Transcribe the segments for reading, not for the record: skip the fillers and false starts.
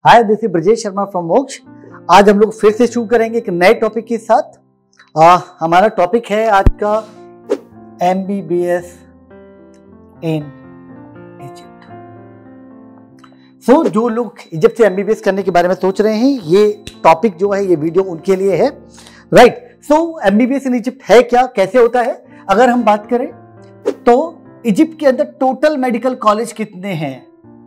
Hi, this is Brajesh Sharma from Moksh. आज हम लोग फिर से शुरू करेंगे एक नए टॉपिक के साथ। हमारा टॉपिक है आज का MBBS इन इजिप्ट। जो लोग इजिप्ट से MBBS करने के बारे में सोच रहे हैं, ये टॉपिक जो है, ये वीडियो उनके लिए है, राइट। MBBS इन इजिप्ट है क्या, कैसे होता है? अगर हम बात करें तो इजिप्ट के अंदर टोटल मेडिकल कॉलेज कितने हैं?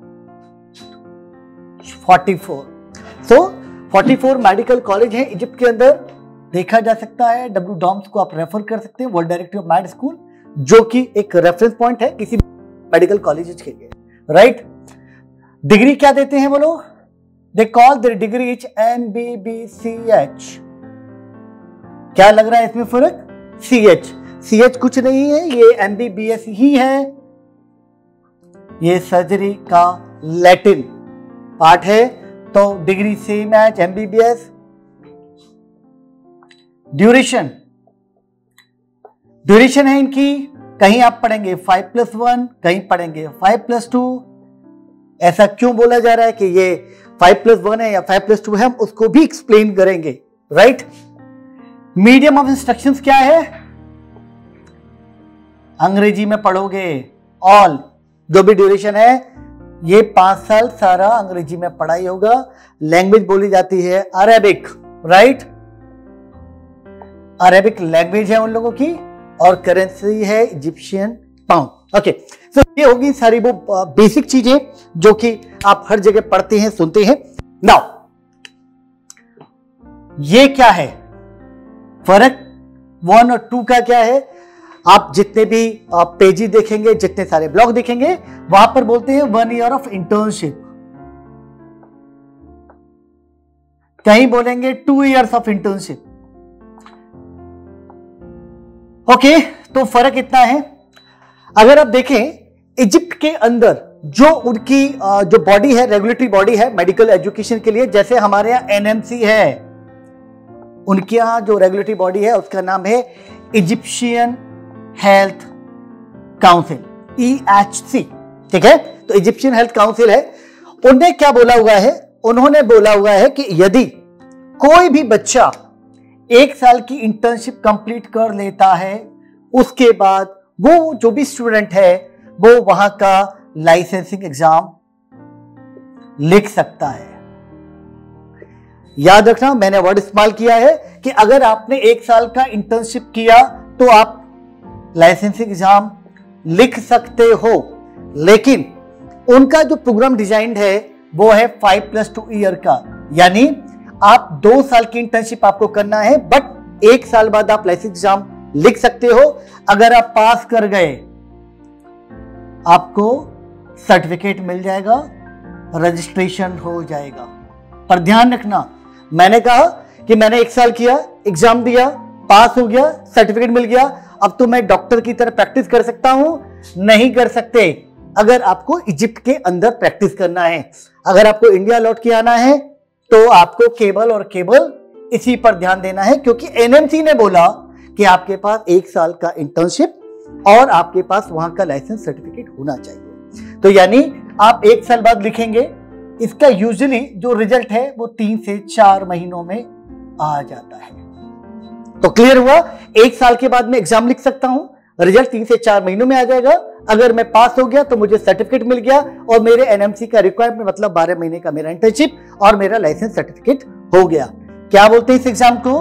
44। 44 मेडिकल कॉलेज हैं इजिप्ट के अंदर। देखा जा सकता है, डब्ल्यू डॉम्स को आप रेफर कर सकते हैं, world directory of med school, जो कि एक रेफरेंस पॉइंट है किसी मेडिकल कॉलेज के लिए, राइट। डिग्री क्या देते हैं वो लोग? They call their degree MBBCH। क्या लग रहा है इसमें फर्क? CH कुछ नहीं है, ये MBBS ही है। ये सर्जरी का लैटिन पार्ट है, तो डिग्री सेम है MBBS। ड्यूरेशन है इनकी, कहीं आप पढ़ेंगे 5+1, कहीं पढ़ेंगे 5+2। ऐसा क्यों बोला जा रहा है कि ये 5+1 है या 5+2 है, हम उसको भी एक्सप्लेन करेंगे, राइट। मीडियम ऑफ इंस्ट्रक्शंस क्या है? अंग्रेजी में पढ़ोगे। ऑल जो भी ड्यूरेशन है, ये 5 साल सारा अंग्रेजी में पढ़ाई होगा। लैंग्वेज बोली जाती है अरेबिक, राइट। अरेबिक लैंग्वेज है उन लोगों की, और करेंसी है इजिप्शियन पाउंड। ओके, तो ये होगी सारी वो बेसिक चीजें जो कि आप हर जगह पढ़ते हैं, सुनते हैं। नाउ ये क्या है फर्क 1 और 2 का? क्या है? आप जितने भी पेजी देखेंगे, जितने सारे ब्लॉग देखेंगे, वहां पर बोलते हैं 1 ईयर ऑफ इंटर्नशिप, कहीं बोलेंगे 2 ईयर्स ऑफ इंटर्नशिप। ओके, तो फर्क इतना है। अगर आप देखें इजिप्ट के अंदर जो उनकी जो बॉडी है, रेगुलेटरी बॉडी है मेडिकल एजुकेशन के लिए, जैसे हमारे यहां NMC है, उनके यहां जो रेगुलेटरी बॉडी है उसका नाम है इजिप्शियन हेल्थ काउंसिल, EHC, ठीक है। तो इजिप्शियन हेल्थ काउंसिल है। उन्होंने क्या बोला हुआ है? उन्होंने बोला हुआ है कि यदि कोई भी बच्चा 1 साल की इंटर्नशिप कंप्लीट कर लेता है, उसके बाद वो जो भी स्टूडेंट है वो वहां का लाइसेंसिंग एग्जाम लिख सकता है। याद रखना, मैंने वर्ड इस्तेमाल किया है कि अगर आपने 1 साल का इंटर्नशिप किया तो आप लाइसेंसिंग एग्जाम लिख सकते हो, लेकिन उनका जो प्रोग्राम डिजाइन है वो है 5+2 ईयर का, यानी आप 2 साल की इंटर्नशिप आपको करना है, बट 1 साल बाद आप लाइसेंस एग्जाम लिख सकते हो। अगर आप पास कर गए, आपको सर्टिफिकेट मिल जाएगा, रजिस्ट्रेशन हो जाएगा। पर ध्यान रखना, मैंने कहा कि मैंने 1 साल किया, एग्जाम दिया, पास हो गया, सर्टिफिकेट मिल गया, अब तो मैं डॉक्टर की तरह प्रैक्टिस कर सकता हूं? नहीं कर सकते। अगर आपको इजिप्ट के अंदर प्रैक्टिस करना है, अगर आपको इंडिया लौट के आना है, तो आपको केवल और केवल इसी पर ध्यान देना है, क्योंकि NMC ने बोला कि आपके पास 1 साल का इंटर्नशिप और आपके पास वहां का लाइसेंस सर्टिफिकेट होना चाहिए। तो यानी आप 1 साल बाद लिखेंगे, इसका यूजुअली जो रिजल्ट है वो 3 से 4 महीनों में आ जाता है। तो क्लियर हुआ? 1 साल के बाद मैं एग्जाम लिख सकता हूं, रिजल्ट 3 से 4 महीनों में आ जाएगा। अगर मैं पास हो गया तो मुझे सर्टिफिकेट मिल गया, और मेरे NMC का रिक्वायरमेंट मतलब 12 महीने का मेरा इंटर्नशिप और मेरा लाइसेंस सर्टिफिकेट हो गया। क्या बोलते हैं इस एग्जाम को?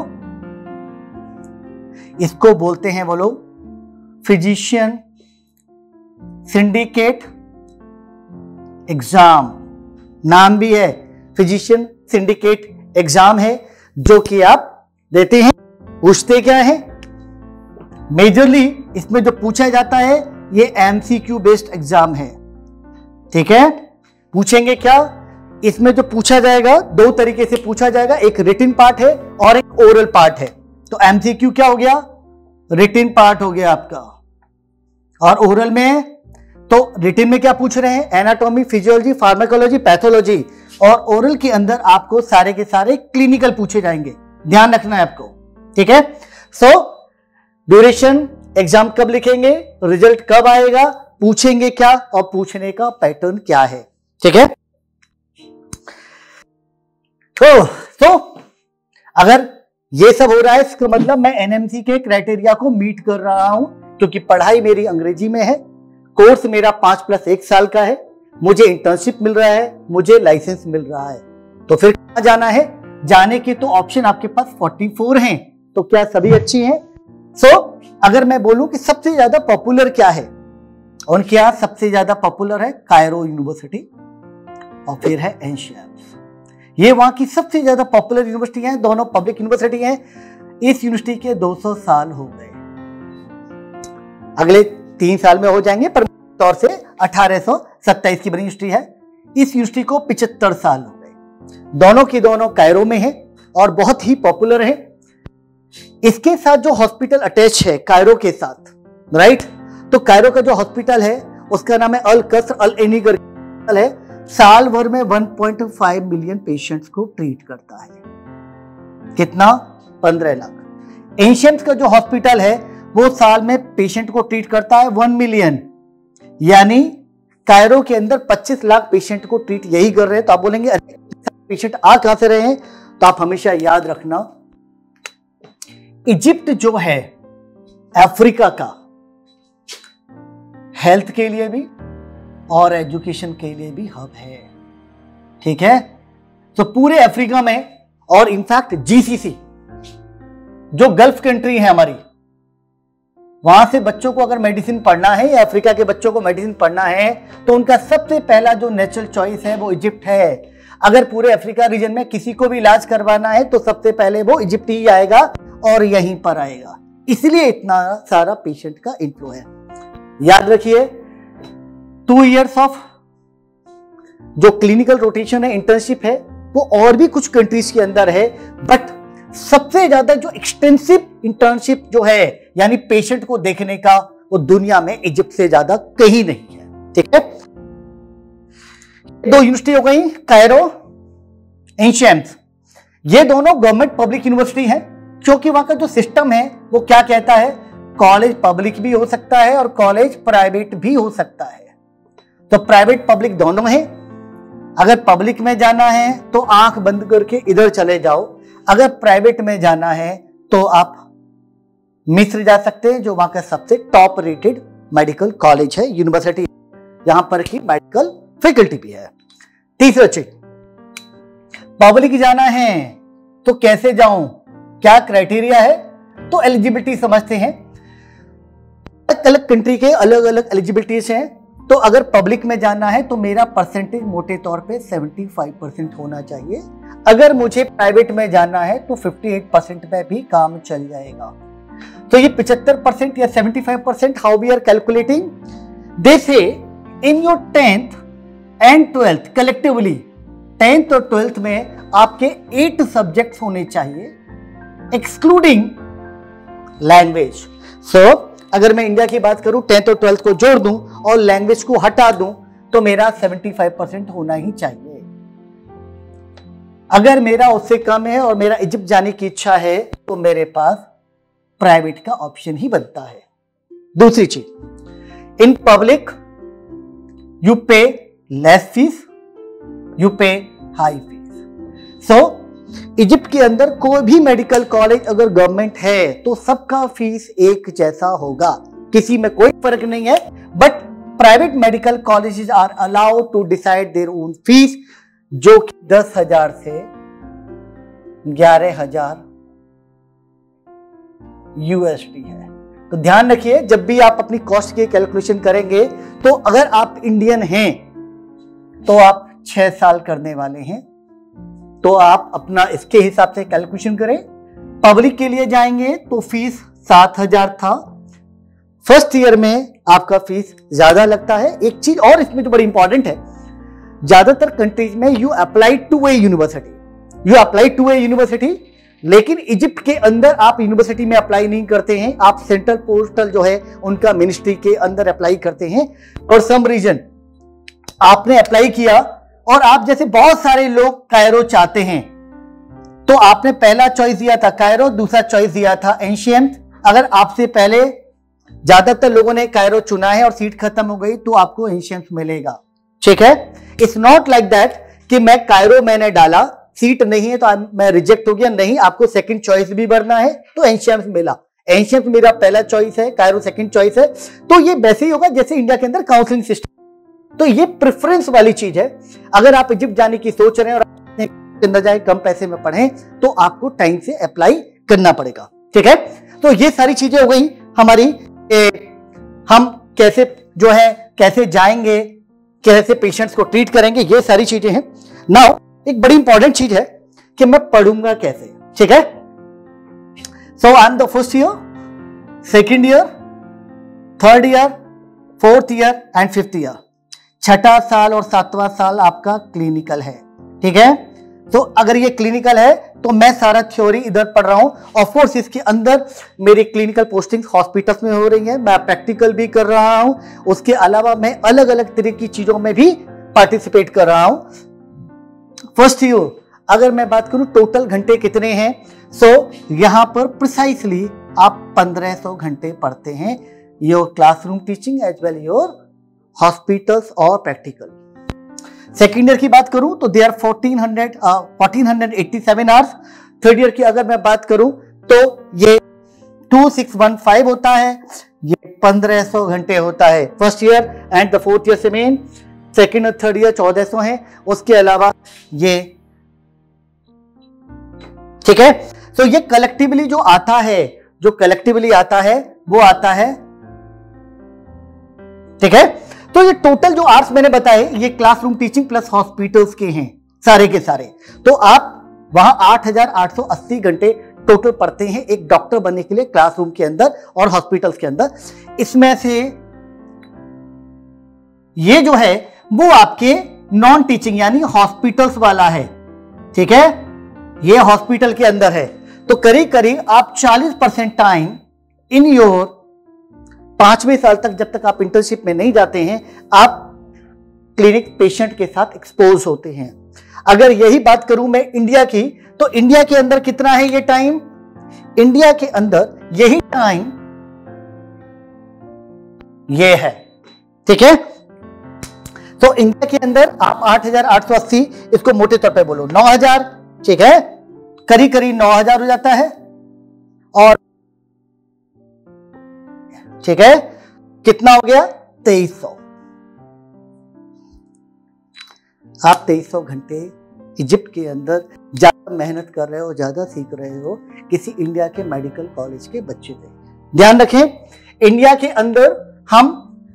इसको बोलते हैं वो लोग फिजिशियन सिंडिकेट एग्जाम। नाम भी है, फिजिशियन सिंडिकेट एग्जाम है, जो कि आप देते हैं। पूछते क्या है? मेजरली इसमें जो पूछा जाता है ये MCQ बेस्ड एग्जाम है, ठीक है। पूछेंगे क्या? इसमें जो पूछा जाएगा 2 तरीके से पूछा जाएगा, एक रिटन पार्ट है और एक ओरल पार्ट है। तो MCQ क्या हो गया? रिटन पार्ट हो गया आपका। और ओरल में, तो रिटन में क्या पूछ रहे हैं? एनाटॉमी, फिजियोलॉजी, फार्माकोलॉजी, पैथोलॉजी, और ओरल के अंदर आपको सारे के सारे क्लिनिकल पूछे जाएंगे। ध्यान रखना है आपको, ठीक है। ड्यूरेशन, एग्जाम कब लिखेंगे, रिजल्ट कब आएगा, पूछेंगे क्या, और पूछने का पैटर्न क्या है, ठीक है। तो अगर ये सब हो रहा है इसका मतलब मैं एनएमसी के क्राइटेरिया को मीट कर रहा हूं, क्योंकि पढ़ाई मेरी अंग्रेजी में है, कोर्स मेरा 5+1 साल का है, मुझे इंटर्नशिप मिल रहा है, मुझे लाइसेंस मिल रहा है। तो फिर कहां जाना है? जाने के तो ऑप्शन आपके पास 44 हैं। तो क्या सभी अच्छी हैं? अगर मैं बोलूं कि सबसे ज्यादा पॉपुलर क्या है, उनके यहां सबसे ज्यादा पॉपुलर है कायरो यूनिवर्सिटी और फिर है एनशेम्स। ये वहां की सबसे ज्यादा पॉपुलर यूनिवर्सिटी है, दोनों पब्लिक यूनिवर्सिटी हैं। इस यूनिवर्सिटी के 200 साल हो गए, अगले 3 साल में हो जाएंगे, पर तौर से 1827 की बनी यूनिवर्सिटी है। इस यूनिवर्सिटी को 75 साल हो गए। दोनों की दोनों कायरो में है और बहुत ही पॉपुलर है। इसके साथ जो हॉस्पिटल अटैच है कायरो के साथ, राइट, तो कायरो का जो हॉस्पिटल है उसका नाम है अल कसर अल एनी हॉस्पिटल है। साल भर में 1.5 मिलियन पेशेंट्स को ट्रीट करता है। कितना? 15 लाख। एशियंस का जो हॉस्पिटल है वो साल में पेशेंट को ट्रीट करता है 1 मिलियन, यानी कायरो के अंदर 25 लाख पेशेंट को ट्रीट यही कर रहे हैं। तो आप बोलेंगे अरे पेशेंट आ कहां से रहे हैं? तो आप हमेशा याद रखना, इजिप्ट जो है अफ्रीका का हेल्थ के लिए भी और एजुकेशन के लिए भी हब है, ठीक है। तो पूरे अफ्रीका में और इनफैक्ट जीसीसी जो गल्फ कंट्री है हमारी, वहां से बच्चों को अगर मेडिसिन पढ़ना है या अफ्रीका के बच्चों को मेडिसिन पढ़ना है तो उनका सबसे पहला जो नेचुरल चॉइस है वो इजिप्ट है। अगर पूरे अफ्रीका रीजन में किसी को भी इलाज करवाना है तो सबसे पहले वो इजिप्ट ही आएगा और यहीं पर आएगा, इसलिए इतना सारा पेशेंट का इन्फ्लो है। याद रखिए 2 इयर्स ऑफ जो क्लिनिकल रोटेशन है, इंटर्नशिप है, वो और भी कुछ कंट्रीज के अंदर है, बट सबसे ज्यादा जो एक्सटेंसिव इंटर्नशिप जो है यानी पेशेंट को देखने का, वो दुनिया में इजिप्ट से ज्यादा कहीं नहीं है, ठीक है। 2 यूनिवर्सिटी हो गई, कायरो, एनशेम्स। ये दोनों गवर्नमेंट पब्लिक यूनिवर्सिटी हैं, क्योंकि वहां का जो सिस्टम है वो क्या कहता है, कॉलेज पब्लिक भी हो सकता है और कॉलेज प्राइवेट भी हो सकता है। तो प्राइवेट पब्लिक दोनों है। अगर पब्लिक में जाना है तो आंख बंद करके इधर चले जाओ, अगर प्राइवेट में जाना है तो आप मिस्र जा सकते हैं, जो वहां का सबसे टॉप रेटेड मेडिकल कॉलेज है, यूनिवर्सिटी, यहां पर की मेडिकल फैकल्टी भी है। तीसरा चीज, पब्लिक जाना है तो कैसे जाऊं, क्या क्राइटेरिया है? तो एलिजिबिलिटी समझते हैं, अलग अलग कंट्री के अलग अलग एलिजिबिलिटीज हैं। तो अगर पब्लिक में जाना है तो मेरा परसेंटेज मोटे तौर पे 75% होना चाहिए। अगर मुझे प्राइवेट में जाना है तो 58% में भी काम चल जाएगा। तो ये 75% या 75%, how we are calculating, they say in your 10th and 12th collectively, 10th और 12th में आपके 8 सब्जेक्ट्स होने चाहिए एक्सक्लूडिंग लैंग्वेज। सो अगर मैं इंडिया की बात करूं, 10th और 12th को जोड़ दूं और लैंग्वेज को हटा दूं तो मेरा 75% होना ही चाहिए। अगर मेरा उससे कम है और मेरा इजिप्ट जाने की इच्छा है तो मेरे पास प्राइवेट का ऑप्शन ही बनता है। दूसरी चीज, in public you pay less fees, you pay high fees. So Egypt के अंदर कोई भी मेडिकल कॉलेज अगर गवर्नमेंट है तो सबका फीस एक जैसा होगा, किसी में कोई फर्क नहीं है। But private medical colleges are allowed to decide their own fees, जो कि 10,000 से 11,000 USD है। तो ध्यान रखिए, जब भी आप अपनी कॉस्ट की कैलकुलेशन करेंगे तो अगर आप इंडियन हैं तो आप 6 साल करने वाले हैं, तो आप अपना इसके हिसाब से कैलकुलेशन करें। पब्लिक के लिए जाएंगे तो फीस 7,000 था, फर्स्ट ईयर में आपका फीस ज्यादा लगता है। एक चीज और इसमें जो बड़ी इंपॉर्टेंट है, ज्यादातर कंट्रीज में you apply to a university, लेकिन इजिप्ट के अंदर आप यूनिवर्सिटी में अप्लाई नहीं करते हैं, आप सेंट्रल पोर्टल जो है उनका मिनिस्ट्री के अंदर अप्लाई करते हैं। और सम रीजन आपने अप्लाई किया और आप जैसे बहुत सारे लोग कायरो चाहते हैं, तो आपने पहला चॉइस दिया था कायरो, दूसरा चॉइस दिया था एनशेम्स। अगर आपसे पहले ज्यादातर लोगों ने कायरो चुना है और सीट खत्म हो गई तो आपको एनशेम्स मिलेगा, ठीक है। इट्स नॉट लाइक दैट कि मैं कायरो मैंने डाला, सीट नहीं है तो मैं रिजेक्ट हो गया, नहीं आपको सेकंड चॉइस भी भरना है तो एशियम्स मिला, एशियम्स मेरा पहला चॉइस है, कायरो सेकंड चॉइस है। तो ये वैसे ही होगा जैसे इंडिया के अंदर काउंसलिंग सिस्टम। तो ये प्रेफरेंस वाली चीज है। अगर आप इजिप्ट जाने की सोच रहे हैं और अंदर जाए कम पैसे में पढ़ें तो आपको टाइम से अप्लाई करना पड़ेगा, ठीक है। तो ये सारी चीजें हो गई हमारी, हम कैसे जो है कैसे जाएंगे, कैसे पेशेंट्स को ट्रीट करेंगे, ये सारी चीजें हैं। नाउ एक बड़ी इंपॉर्टेंट चीज है कि मैं पढ़ूंगा कैसे, ठीक है। So I am the first year, second year, third year, fourth year and fifth year. छठा साल और सातवां साल आपका क्लिनिकल है, ठीक है। तो अगर ये क्लिनिकल है तो मैं सारा थ्योरी इधर पढ़ रहा हूं। ऑफ कोर्स इसके अंदर मेरी क्लिनिकल पोस्टिंग हॉस्पिटल्स में हो रही है, मैं प्रैक्टिकल भी कर रहा हूं, उसके अलावा मैं अलग अलग तरह की चीजों में भी पार्टिसिपेट कर रहा हूं। फर्स्ट ईयर अगर मैं बात करूं टोटल घंटे कितने हैं, सो यहां पर प्रिसाइसली आप 1500 घंटे पढ़ते हैं, your classroom teaching as well your hospitals और प्रैक्टिकल। सेकेंड ईयर की बात करूं तो they are 1487 hours. Third year की अगर मैं बात करूं तो ये 2615 होता है, ये 1500 घंटे होता है first year and the fourth year से मेन। सेकेंड और थर्ड ईयर 1400 है, उसके अलावा ये, ठीक है। तो ये कलेक्टिवली जो आता है, जो कलेक्टिवली आता है वो आता है, ठीक है। तो ये टोटल जो आवर्स मैंने बताए ये क्लासरूम टीचिंग प्लस हॉस्पिटल्स के हैं सारे के सारे। तो आप वहां 8880 घंटे टोटल पढ़ते हैं एक डॉक्टर बनने के लिए क्लासरूम के अंदर और हॉस्पिटल्स के अंदर। इसमें से ये जो है वो आपके नॉन टीचिंग यानी हॉस्पिटल्स वाला है, ठीक है। ये हॉस्पिटल के अंदर है। तो करीब करीब आप 40% टाइम इन योर 5वें साल तक, जब तक आप इंटर्नशिप में नहीं जाते हैं, आप क्लिनिक पेशेंट के साथ एक्सपोज होते हैं। अगर यही बात करूं मैं इंडिया की, तो इंडिया के अंदर कितना है ये टाइम, इंडिया के अंदर यही टाइम ये है, ठीक है। तो इंडिया के अंदर आप 8880, इसको मोटे तौर पे बोलो 9000, ठीक है, करीब करीब 9000 हो जाता है। और ठीक है, कितना हो गया 2300। आप 2300 घंटे इजिप्ट के अंदर ज्यादा मेहनत कर रहे हो, ज्यादा सीख रहे हो किसी इंडिया के मेडिकल कॉलेज के बच्चे से। ध्यान रखें, इंडिया के अंदर हम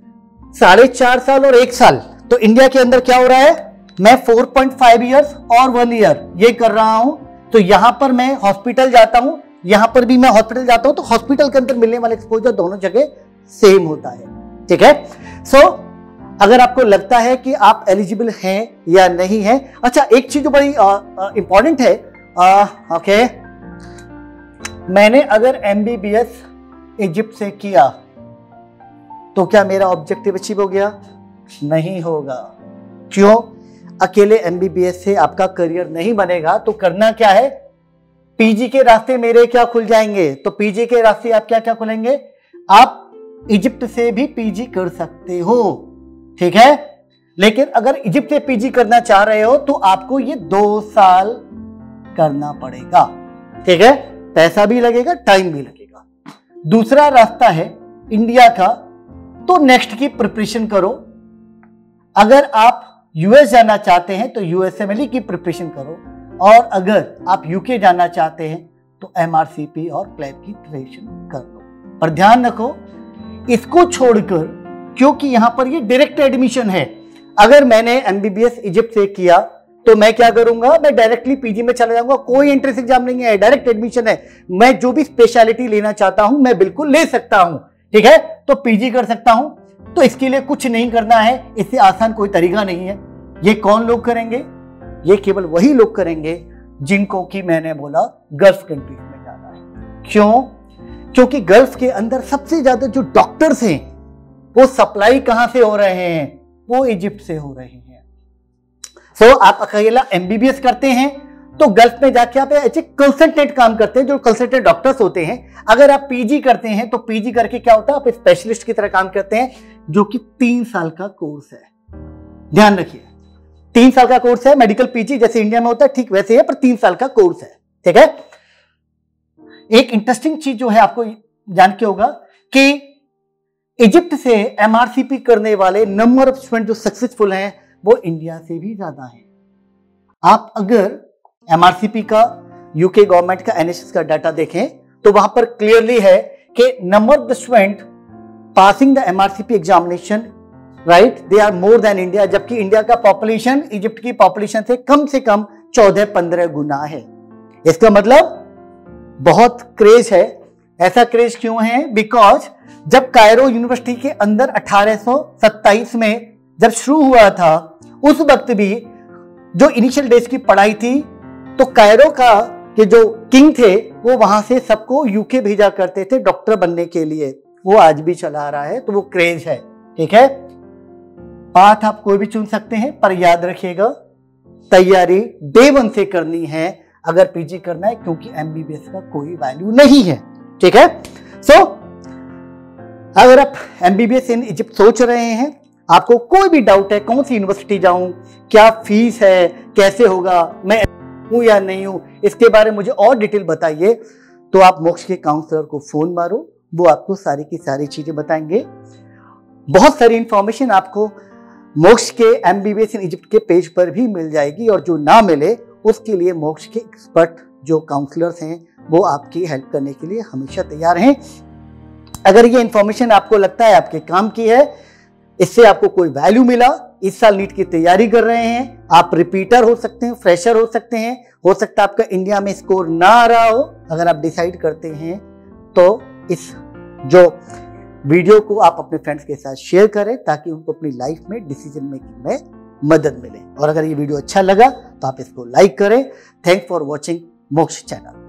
4.5 साल और 1 साल, तो इंडिया के अंदर क्या हो रहा है, मैं 4.5 ईयर्स और 1 ईयर ये कर रहा हूं। तो यहां पर मैं हॉस्पिटल जाता हूं, यहां पर भी मैं हॉस्पिटल जाता हूं, तो हॉस्पिटल के अंदर मिलने वाला एक्सपोजर दोनों जगह सेम होता है, ठीक है। सो अगर आपको लगता है कि आप एलिजिबल हैं या नहीं हैं, अच्छा एक चीज जो बड़ी इंपॉर्टेंट है, ओके, मैंने अगर एमबीबीएस इजिप्ट से किया तो क्या मेरा ऑब्जेक्टिव अचीव हो गया? नहीं होगा। क्यों? अकेले एमबीबीएस से आपका करियर नहीं बनेगा। तो करना क्या है, पीजी के रास्ते मेरे क्या खुल जाएंगे, तो पीजी के रास्ते आप क्या क्या खुलेंगे, आप इजिप्ट से भी पीजी कर सकते हो, ठीक है। लेकिन अगर इजिप्ट से पीजी करना चाह रहे हो तो आपको ये 2 साल करना पड़ेगा, ठीक है। पैसा भी लगेगा, टाइम भी लगेगा। दूसरा रास्ता है इंडिया का, तो नेक्स्ट की प्रिपरेशन करो। अगर आप यूएस जाना चाहते हैं तो यूएसएमएलई की प्रिपरेशन करो, और अगर आप यूके जाना चाहते हैं तो एमआरसीपी और क्लैप की प्रिपरेशन कर लो। पर ध्यान रखो, इसको छोड़कर, क्योंकि यहां पर ये डायरेक्ट एडमिशन है, अगर मैंने एमबीबीएस इजिप्ट से किया तो मैं क्या करूंगा, मैं डायरेक्टली पीजी में चला जाऊंगा। कोई एंट्रेंस एग्जाम नहीं है, डायरेक्ट एडमिशन है। मैं जो भी स्पेशलिटी लेना चाहता हूं मैं बिल्कुल ले सकता हूं, ठीक है। तो पीजी कर सकता हूं। तो इसके लिए कुछ नहीं करना है, इससे आसान कोई तरीका नहीं है। ये कौन लोग करेंगे, ये केवल वही लोग करेंगे जिनको कि मैंने बोला गल्फ कंट्रीज में जाना है। क्यों? क्योंकि गल्फ के अंदर सबसे ज्यादा जो डॉक्टर्स हैं वो सप्लाई कहां से हो रहे हैं, वो इजिप्ट से हो रहे हैं। सो आप अकेला एमबीबीएस करते हैं तो गल्फ में जाके आप ऐसे कंसल्टेंट काम करते हैं, जो कंसल्टेंट डॉक्टर्स होते हैं। अगर आप पीजी करते हैं तो पीजी करके क्या होता है, आप स्पेशलिस्ट की तरह काम करते हैं, जो कि 3 साल का कोर्स है। ध्यान रखिए, 3 साल का कोर्स है, मेडिकल पीजी जैसे इंडिया में होता है ठीक वैसे है, पर 3 साल का कोर्स है। ठीक है। एक इंटरेस्टिंग चीज जो है आपको जान के होगा कि इजिप्ट से एमआरसीपी करने वाले नंबर ऑफ स्टूडेंट जो सक्सेसफुल हैं वो इंडिया से भी ज्यादा है। आप अगर एमआरसीपी का यूके गवर्नमेंट का एनएसएस का डाटा देखें तो वहां पर क्लियरली है कि number of the student passing the MRCP examination right they are more than India, जबकि इंडिया का पॉपुलेशन इजिप्ट की पॉपुलेशन से कम 14-15 गुना है। इसका मतलब बहुत क्रेज है। ऐसा क्रेज क्यों है? बिकॉज जब कायरो यूनिवर्सिटी के अंदर 1827 में जब शुरू हुआ था उस वक्त भी जो इनिशियल डेज की पढ़ाई थी तो कायरो का के जो किंग थे वो वहां से सबको यूके भेजा करते थे डॉक्टर बनने के लिए। वो आज भी चला रहा है, तो वो क्रेज है। ठीक है। पाथ आप कोई भी चुन सकते हैं, पर याद रखिएगा तैयारी डे 1 से करनी है अगर पीजी करना है, क्योंकि एमबीबीएस का कोई वैल्यू नहीं है। ठीक है। सो अगर आप एमबीबीएस इन इजिप्ट सोच रहे हैं, आपको कोई भी डाउट है कौन सी यूनिवर्सिटी जाऊं, क्या फीस है, कैसे होगा, मैं हूं या नहीं हूं, इसके बारे में मुझे और डिटेल बताइए, तो आप मोक्ष के काउंसलर को फोन मारो, वो आपको सारी की सारी चीजें बताएंगे। बहुत सारी इंफॉर्मेशन आपको मोक्ष के एमबीबीएस इन इजिप्ट के पेज पर भी मिल जाएगी, और जो ना मिले उसके लिए मोक्ष के एक्सपर्ट जो काउंसलर्स हैं वो आपकी हेल्प करने के लिए हमेशा तैयार हैं। अगर ये इंफॉर्मेशन आपको लगता है आपके काम की है, इससे आपको कोई वैल्यू मिला, इस साल नीट की तैयारी कर रहे हैं, आप रिपीटर हो सकते हैं, फ्रेशर हो सकते हैं, हो सकता है आपका इंडिया में स्कोर ना आ रहा हो, अगर आप डिसाइड करते हैं तो इस जो वीडियो को आप अपने फ्रेंड्स के साथ शेयर करें ताकि उनको अपनी लाइफ में डिसीजन मेकिंग में मदद मिले। और अगर ये वीडियो अच्छा लगा तो आप इसको लाइक करें। Thanks for watching Moksh channel.